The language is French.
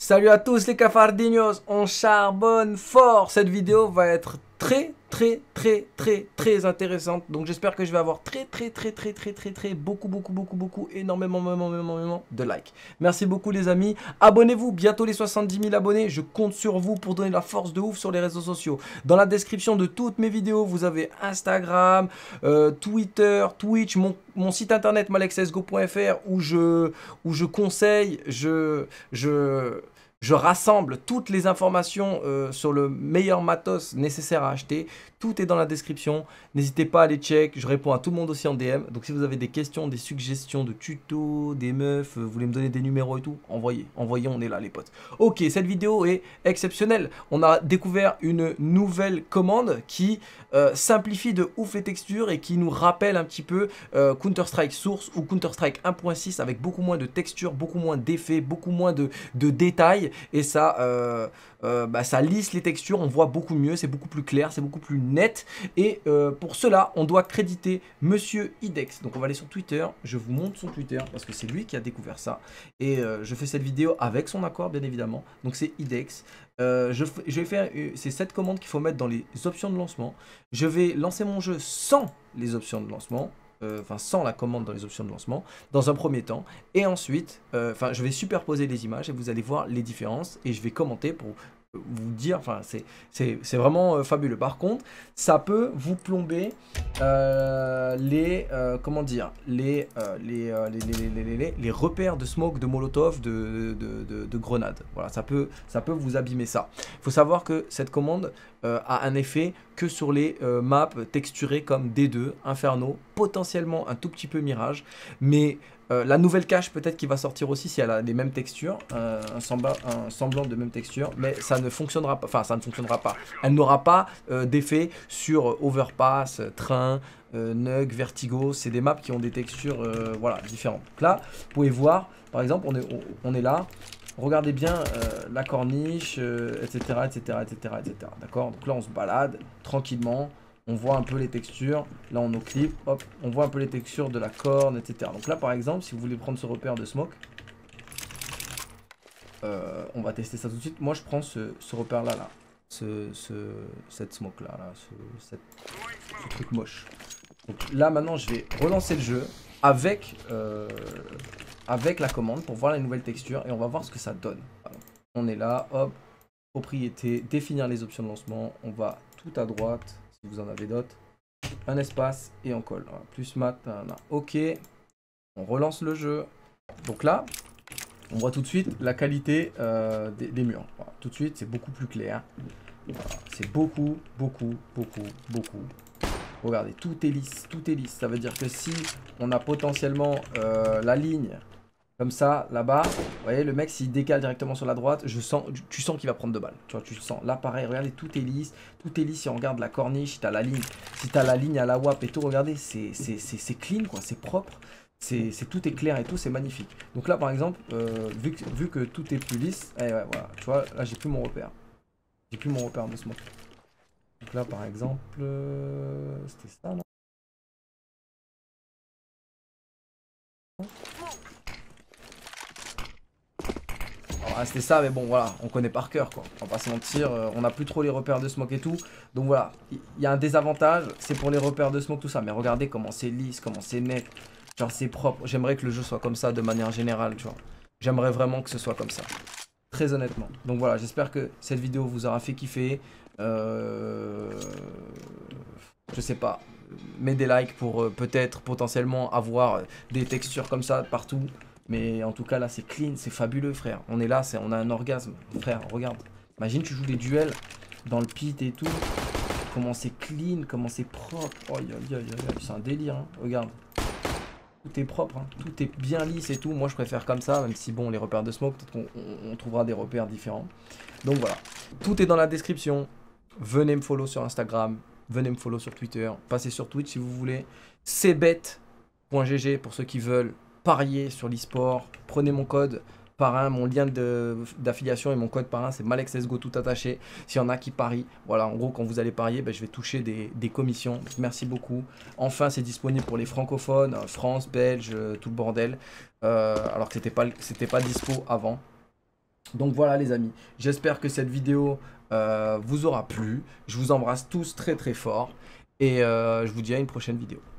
Salut à tous les cafardinos, on charbonne fort. Cette vidéo va être très intéressante. Donc j'espère que je vais avoir beaucoup, énormément de likes. Merci beaucoup les amis. Abonnez-vous, bientôt les 70 000 abonnés. Je compte sur vous pour donner la force de ouf sur les réseaux sociaux. Dans la description de toutes mes vidéos, vous avez Instagram, Twitter, Twitch, mon site internet malexsgo.fr où je conseille, je rassemble toutes les informations sur le meilleur matos nécessaire à acheter. Tout est dans la description. N'hésitez pas à les check. Je réponds à tout le monde aussi en DM. Donc si vous avez des questions, des suggestions de tutos, des meufs, vous voulez me donner des numéros et tout, envoyez, on est là les potes. Ok, cette vidéo est exceptionnelle. On a découvert une nouvelle commande qui simplifie de ouf les textures et qui nous rappelle un petit peu Counter-Strike Source ou Counter-Strike 1.6 avec beaucoup moins de textures, beaucoup moins d'effets, beaucoup moins de détails. Et ça, ça lisse les textures, on voit beaucoup mieux, c'est beaucoup plus clair, c'est beaucoup plus net. Et pour cela, on doit créditer Monsieur Idex. Donc on va aller sur Twitter, je vous montre son Twitter parce que c'est lui qui a découvert ça. Et je fais cette vidéo avec son accord, bien évidemment. Donc c'est Idex. Je vais faire, c'est cette commande qu'il faut mettre dans les options de lancement. Je vais lancer mon jeu sans les options de lancement. Enfin sans la commande dans les options de lancement dans un premier temps et ensuite je vais superposer les images et vous allez voir les différences et je vais commenter pour vous dire, enfin c'est vraiment fabuleux. Par contre ça peut vous plomber comment dire, les repères de smoke, de molotov, de grenades. Voilà, ça peut vous abîmer ça. Il faut savoir que cette commande a un effet que sur les maps texturées comme D2, Inferno, potentiellement un tout petit peu Mirage, mais la nouvelle cache peut-être qui va sortir aussi si elle a les mêmes textures, un semblant de même texture, mais ça ne fonctionnera pas, enfin ça ne fonctionnera pas. Elle n'aura pas d'effet sur Overpass, Train, Nug, Vertigo, c'est des maps qui ont des textures voilà, différentes. Donc là, vous pouvez voir, par exemple, on est là. Regardez bien la corniche, etc. D'accord? Donc là, on se balade tranquillement. On voit un peu les textures. Là, on clip. Hop, on voit un peu les textures de la corne, etc. Donc là, par exemple, si vous voulez prendre ce repère de smoke, on va tester ça tout de suite. Moi, je prends ce repère-là, là. Cette smoke-là, ce truc moche. Donc là, maintenant, je vais relancer le jeu avec la commande pour voir les nouvelles textures et on va voir ce que ça donne. Alors, on est là, hop, propriété, définir les options de lancement, on va tout à droite, si vous en avez d'autres, un espace et on colle. Voilà, plus mat, ok, on relance le jeu. Donc là, on voit tout de suite la qualité des murs. Voilà, tout de suite, c'est beaucoup plus clair. Voilà, c'est beaucoup. Regardez, tout est lisse, ça veut dire que si on a potentiellement la ligne comme ça, là-bas, vous voyez, le mec s'il décale directement sur la droite, tu sens qu'il va prendre 2 balles, tu vois, tu le sens. Là pareil, regardez, tout est lisse, si on regarde la corniche, si t'as la ligne à la WAP et tout, regardez, c'est clean quoi, c'est propre, tout est clair et tout, c'est magnifique. Donc là par exemple, vu que tout est plus lisse, ouais, voilà, tu vois, là j'ai plus mon repère de smoke. Donc là par exemple, c'était ça non? Alors, c'était ça, mais bon voilà, on connaît par cœur quoi, on va pas se mentir, on n'a plus trop les repères de smoke et tout. Donc voilà, il y a un désavantage, c'est pour les repères de smoke tout ça, mais regardez comment c'est lisse, comment c'est net, genre c'est propre. J'aimerais que le jeu soit comme ça de manière générale, tu vois. J'aimerais vraiment que ce soit comme ça. Très honnêtement. Donc voilà, j'espère que cette vidéo vous aura fait kiffer. Je sais pas. Mets des likes pour peut-être potentiellement avoir des textures comme ça partout. Mais en tout cas là c'est clean, c'est fabuleux frère. On est là, on a un orgasme. Frère, regarde. Imagine tu joues des duels dans le pit et tout. Comment c'est clean, comment c'est propre. Oh, c'est un délire, hein. Regarde. Tout est propre, hein. Tout est bien lisse et tout. Moi je préfère comme ça, même si bon les repères de smoke, peut-être qu'on trouvera des repères différents. Donc voilà, tout est dans la description. Venez me follow sur Instagram, venez me follow sur Twitter, passez sur Twitch si vous voulez. cbet.gg pour ceux qui veulent parier sur l'e-sport. Prenez mon code parrain, mon lien d'affiliation et mon code parrain c'est malexsgo tout attaché. S'il y en a qui parient, voilà, en gros quand vous allez parier, je vais toucher des commissions. Donc, merci beaucoup. Enfin c'est disponible pour les francophones, France, Belge, tout le bordel. Alors que c'était pas dispo avant. Donc voilà les amis, j'espère que cette vidéo vous aura plu. Je vous embrasse tous très très fort et je vous dis à une prochaine vidéo.